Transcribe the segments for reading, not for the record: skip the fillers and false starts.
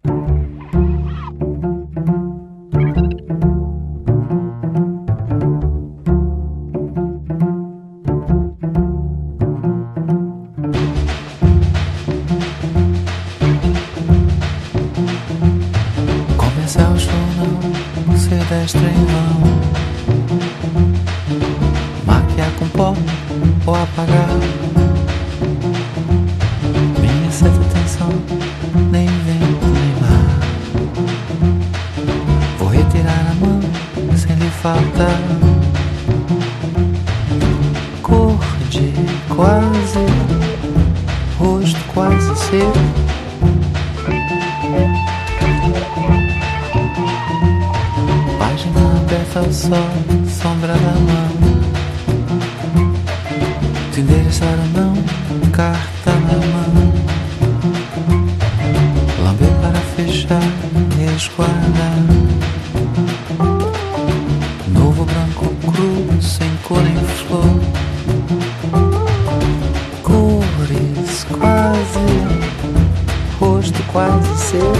Começar o show não ser destro em vão, maquiar com pó ou apagar. Minha certa atenção, nem vento nem mar. Vou retirar a mão sem lhe faltar. Cor de quase, rosto quase seu. Página aberta ao sol, sombra da mão. Se endereçar ou não, carta na mão. Lamber para fechar, resguardar. Novo branco cru, sem cor nem flor. Cores quase, rosto quase seu.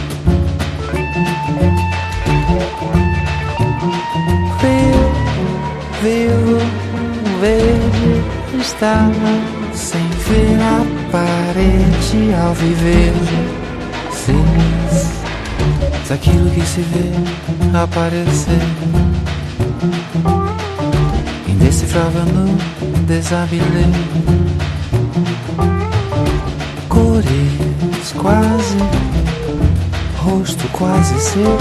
Vivo, verde, estava sem ver a parede ao viver. Feliz, daquilo que se vê aparecer. Indecifrável no desabilé. Cores quase, rosto quase seu.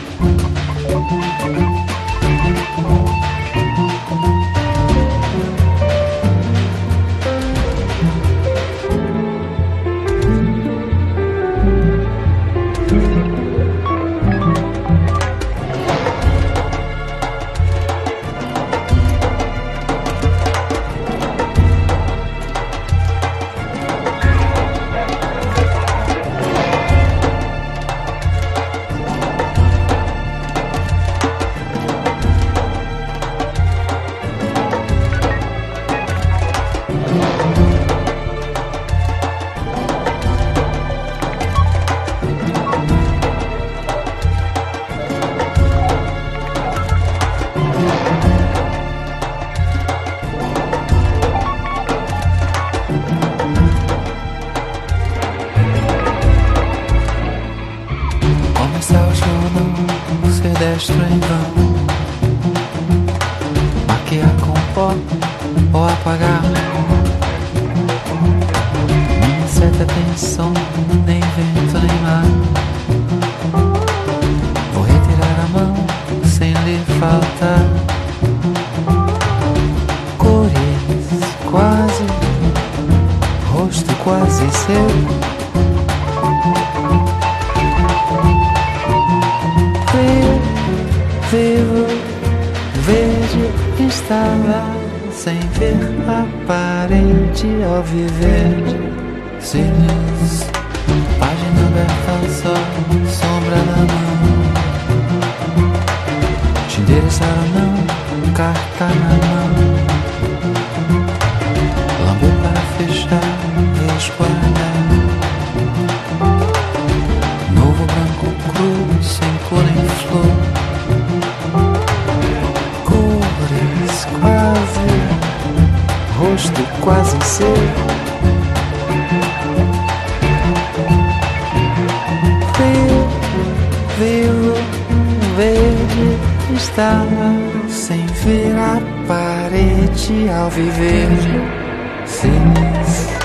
Começar o show não ser destro em vão, maquiar com pó ou apagar. Minha certa atenção, nem vento nem mar. Vou retirar a mão sem lhe faltar. Cores quase, rosto quase seu. Vivo, verde, estava sem ver a parede ao viver. Cílios, página aberta ao sol, sombra na mão. Te endereçar ou não, carta na mão. Lamber para fechar, resguardar. Novo branco cru, sem cor nem flor. Rosto quase seu. Vivo, verde, estava sem ver a parede ao viver. Feliz,